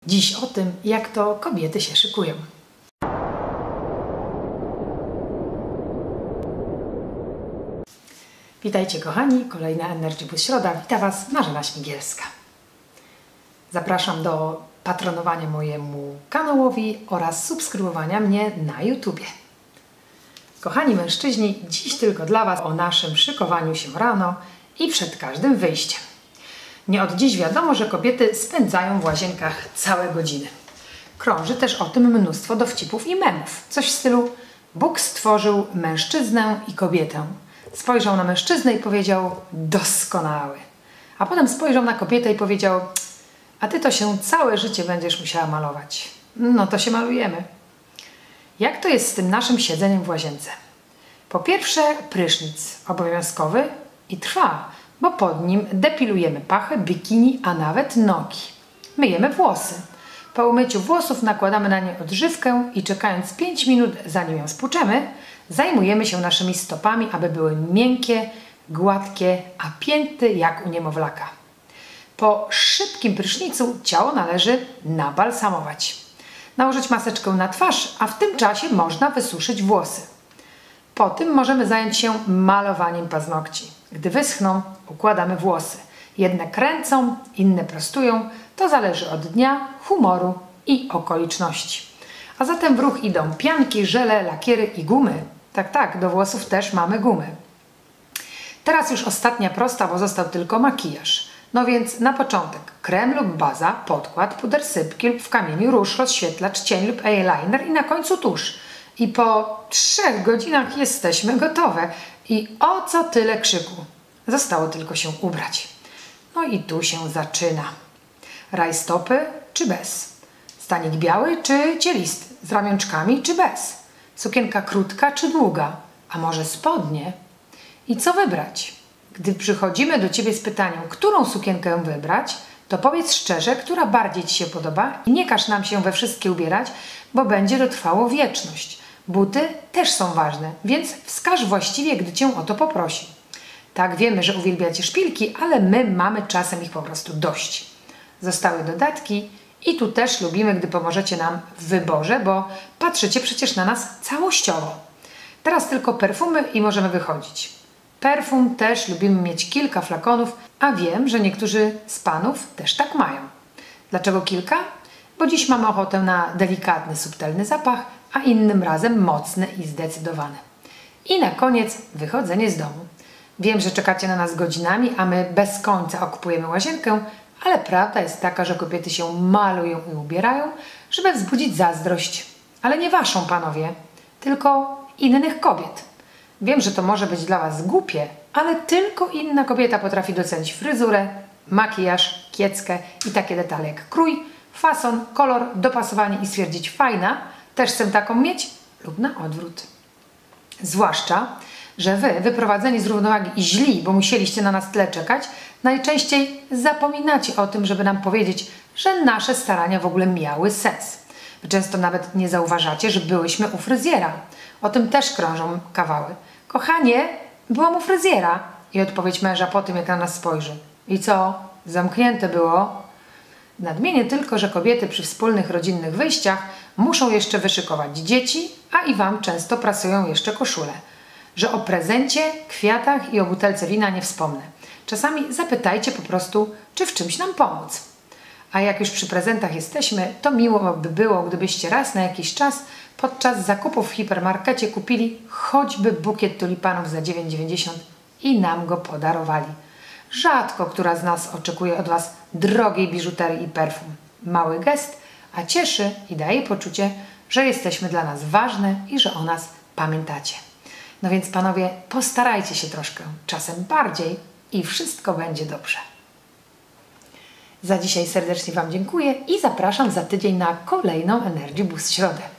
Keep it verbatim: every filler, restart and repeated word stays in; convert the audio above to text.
Dziś o tym, jak to kobiety się szykują. Witajcie kochani, kolejna Energy Boost Środa. Wita Was Marzena Śmigielska. Zapraszam do patronowania mojemu kanałowi oraz subskrybowania mnie na YouTubie. Kochani mężczyźni, dziś tylko dla Was o naszym szykowaniu się rano i przed każdym wyjściem. Nie od dziś wiadomo, że kobiety spędzają w łazienkach całe godziny. Krąży też o tym mnóstwo dowcipów i memów. Coś w stylu: Bóg stworzył mężczyznę i kobietę. Spojrzał na mężczyznę i powiedział: doskonały. A potem spojrzał na kobietę i powiedział: a ty to się całe życie będziesz musiała malować. No to się malujemy. Jak to jest z tym naszym siedzeniem w łazience? Po pierwsze, prysznic obowiązkowy i trwa, bo pod nim depilujemy pachę, bikini, a nawet nogi. Myjemy włosy. Po umyciu włosów nakładamy na nie odżywkę i czekając pięć minut, zanim ją spłuczemy, zajmujemy się naszymi stopami, aby były miękkie, gładkie, a pięty jak u niemowlaka. Po szybkim prysznicu ciało należy nabalsamować. Nałożyć maseczkę na twarz, a w tym czasie można wysuszyć włosy. Po tym możemy zająć się malowaniem paznokci. Gdy wyschną, układamy włosy. Jedne kręcą, inne prostują. To zależy od dnia, humoru i okoliczności. A zatem w ruch idą pianki, żele, lakiery i gumy. Tak, tak, do włosów też mamy gumy. Teraz już ostatnia prosta, bo został tylko makijaż. No więc na początek krem lub baza, podkład, puder sypki lub w kamieniu róż, rozświetlacz, cień lub eyeliner i na końcu tusz. I po trzech godzinach jesteśmy gotowe. I o co tyle krzyku? Zostało tylko się ubrać. No i tu się zaczyna. Rajstopy czy bez? Stanik biały czy cielisty? Z ramionczkami czy bez? Sukienka krótka czy długa? A może spodnie? I co wybrać? Gdy przychodzimy do Ciebie z pytaniem, którą sukienkę wybrać, to powiedz szczerze, która bardziej Ci się podoba i nie każ nam się we wszystkie ubierać, bo będzie to trwało wieczność. Buty też są ważne, więc wskaż właściwie, gdy Cię o to poprosi. Tak, wiemy, że uwielbiacie szpilki, ale my mamy czasem ich po prostu dość. Zostały dodatki i tu też lubimy, gdy pomożecie nam w wyborze, bo patrzycie przecież na nas całościowo. Teraz tylko perfumy i możemy wychodzić. Perfum też lubimy mieć kilka flakonów, a wiem, że niektórzy z panów też tak mają. Dlaczego kilka? Bo dziś mamy ochotę na delikatny, subtelny zapach, a innym razem mocny i zdecydowany. I na koniec wychodzenie z domu. Wiem, że czekacie na nas godzinami, a my bez końca okupujemy łazienkę, ale prawda jest taka, że kobiety się malują i ubierają, żeby wzbudzić zazdrość. Ale nie waszą, panowie, tylko innych kobiet. Wiem, że to może być dla was głupie, ale tylko inna kobieta potrafi docenić fryzurę, makijaż, kieckę i takie detale jak krój, fason, kolor, dopasowanie i stwierdzić: fajna, też chcę taką mieć, lub na odwrót. Zwłaszcza, że wy, wyprowadzeni z równowagi i źli, bo musieliście na nas tyle czekać, najczęściej zapominacie o tym, żeby nam powiedzieć, że nasze starania w ogóle miały sens. Wy często nawet nie zauważacie, że byłyśmy u fryzjera. O tym też krążą kawały. Kochanie, byłam u fryzjera. I odpowiedź męża po tym, jak na nas spojrzy: i co? Zamknięte było? Nadmienię tylko, że kobiety przy wspólnych rodzinnych wyjściach muszą jeszcze wyszykować dzieci, a i wam często prasują jeszcze koszule. Że o prezencie, kwiatach i o butelce wina nie wspomnę. Czasami zapytajcie po prostu, czy w czymś nam pomóc. A jak już przy prezentach jesteśmy, to miło by było, gdybyście raz na jakiś czas podczas zakupów w hipermarkecie kupili choćby bukiet tulipanów za dziewięć dziewięćdziesiąt i nam go podarowali. Rzadko która z nas oczekuje od was drogiej biżuterii i perfum. Mały gest, a cieszy i daje poczucie, że jesteśmy dla nas ważne i że o nas pamiętacie. No więc panowie, postarajcie się troszkę, czasem bardziej i wszystko będzie dobrze. Za dzisiaj serdecznie wam dziękuję i zapraszam za tydzień na kolejną Energy Boost Środę.